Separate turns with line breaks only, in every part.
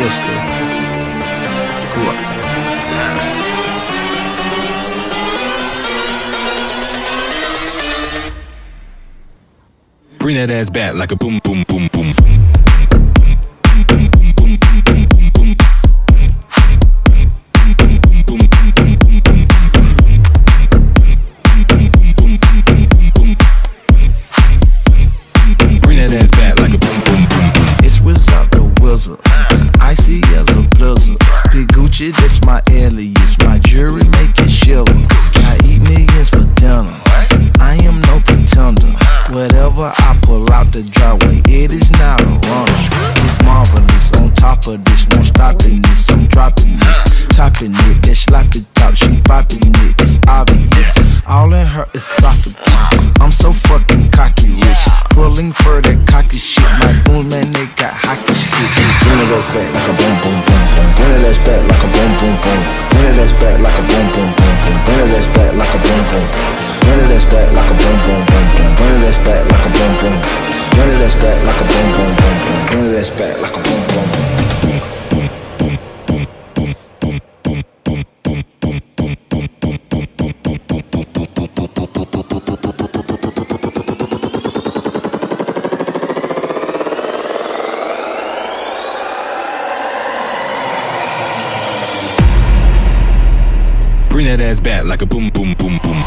Tiesto, Cuba.
Bring that ass back like a boom, boom, boom, boom. Bring that ass back like a boom, boom, boom, boom.
It's without the wizard, icy as a blizzard. Big Gucci, that's my alias. My jewelry make it shiver. I eat millions for dinner. I am no pretender. Whatever I pull out the driveway, it is not a runner. It's marvelous. On top of this, won't stop in this. I'm dropping this, topping it. That sloppy top, she popping it. It's obvious. All in her esophagus. I'm so fucking cocky rich. Pulling for that cocky shit. My goons, man, they got hockey sticks. Bring it ass back like a boom, boom, boom, boom. Bring it ass back like a boom, boom, boom. Bring it ass back like a boom, boom, boom, boom. Bring it ass back like a boom, boom. Bring it ass back like a boom, boom, boom, boom. Bring it ass back like a boom, boom. Bring it ass back like a boom, boom, boom, boom. Bring it ass back like a boom, boom.
Bring that ass back like a boom, boom, boom, boom.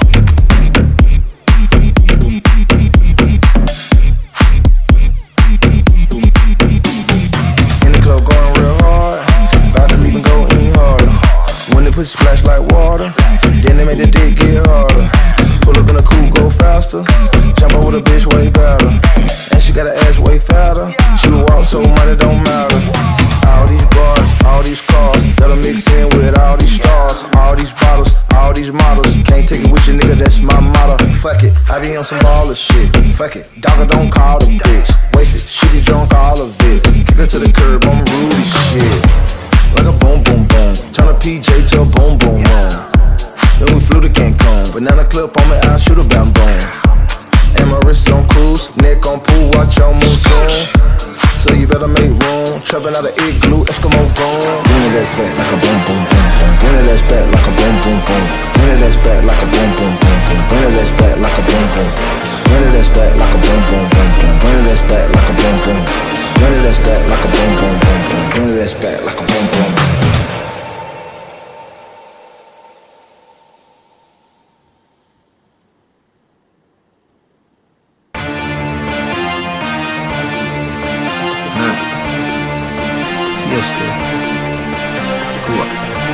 In the club going real hard, about to leave and go any harder. When they pussy splash like water, then they make the dick get harder. Pull up in a coupe, go faster. Jump out with a bitch way better. And she got her ass way fatter. She will walk so money don't matter. All these bars, all these cars, that'll mix in with all these stars. All these bottles, all these models. Can't take it with you, nigga, that's my motto. Fuck it, I be on some baller shit. Fuck it, dogger don't call the bitch. Waste it, she get drunk all of it. Kick her to the curb, I'm rude as shit. Like a boom, boom, boom. Turn a PJ to a boom, boom, boom. Then we flew to Cancun. Banana clip on me, I'll shoot a bam boom. And my wrist on cruise, neck on pool, watch your moon soon. So you better make room. Trapping out of igloo, Eskimo gone. Bring it ass back like a boom, boom, boom, boom. Bring it ass back like a boom, boom, boom, boom. Bring it ass back like a boom, boom, boom, boom. Bring it ass back like a boom, boom. Bring it ass back like a boom, boom, boom, boom. Bring it ass back like a boom, boom. Bring it ass back like a boom, boom, boom, boom. Bring it ass back like a boom, boom. Tiesto, Cuba.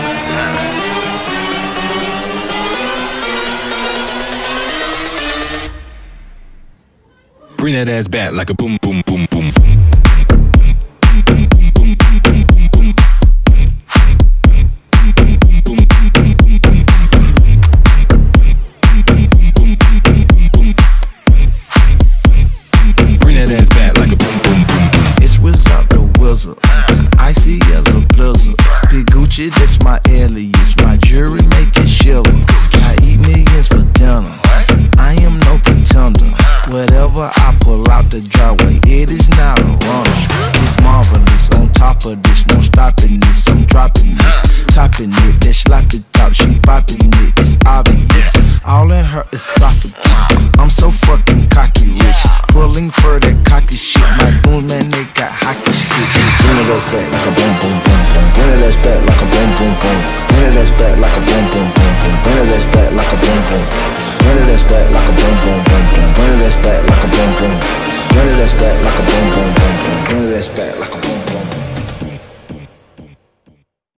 Bring that ass back like a boom, boom, boom, boom. Bring that ass back like a boom, boom, boom, boom.
It's without the wizard, icy as a blizzard. Big Gucci, that's my alias. My jewelry make it shiver. I eat millions for dinner. I am no pretender. Whatever I pull out the driveway, it is not a runner. It's marvelous. On top of this, won't stop in this. I'm dropping this, topping it. That sloppy top, she popping it. It's obvious. All in her esophagus. I'm so fucking cocky rich. Pulling for that cocky shit. My goons, man, they got hockey sticks. Bring it ass back like a boom, boom, boom, boom. Bring it ass back like a boom, boom, boom. Bring it ass back like a boom, boom, boom, boom. Bring it ass back like a boom, boom. Bring it ass back like a boom, boom, boom, boom. Bring it ass back like a boom, boom. Bring it ass back like a boom, boom, boom, boom. Bring it ass back like a boom.